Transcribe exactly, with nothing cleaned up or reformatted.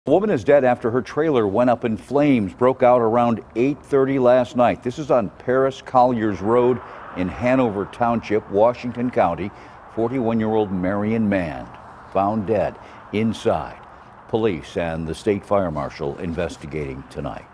A woman is dead after her trailer went up in flames. Broke out around eight thirty last night. This is on Paris Colliers Road in Hanover Township, Washington County. forty-one-year-old Marion Mann found dead inside. Police and the state fire marshal investigating tonight.